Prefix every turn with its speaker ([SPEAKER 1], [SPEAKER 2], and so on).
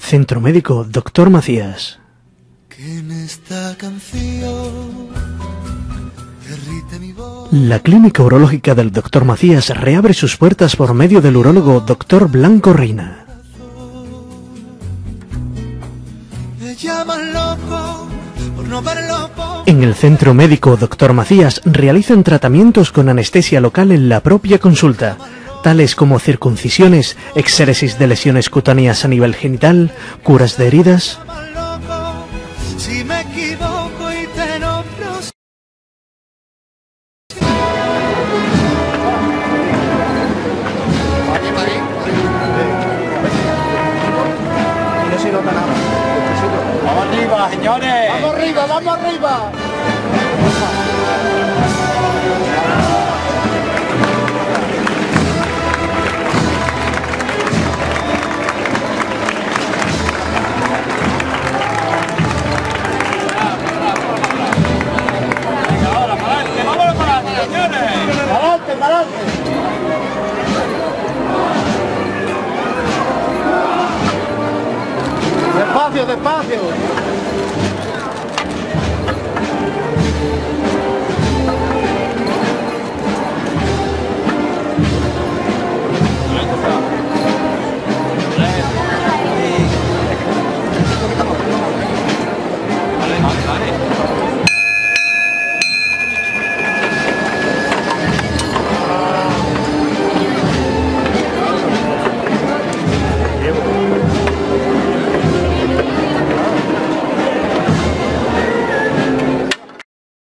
[SPEAKER 1] Centro Médico Dr. Macías. La clínica urológica del Dr. Macías reabre sus puertas por medio del urólogo Dr. Blanco Reina. En el Centro Médico Dr. Macías realizan tratamientos con anestesia local en la propia consulta, tales como circuncisiones, exéresis de lesiones cutáneas a nivel genital, curas de heridas.
[SPEAKER 2] ¡Vamos arriba, señores! ¡Vamos arriba, vamos arriba! Venga, ahora, para adelante, vámonos para adelante, señores. ¡Para adelante, para adelante! Despacio, despacio.